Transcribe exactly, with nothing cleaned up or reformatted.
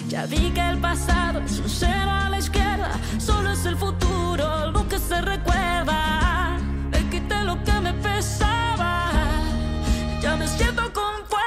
Ya vi que el pasado es un cero a la izquierda, solo es el futuro lo que se recuerda. Le quité lo que me pesaba, ya me siento con fuerza.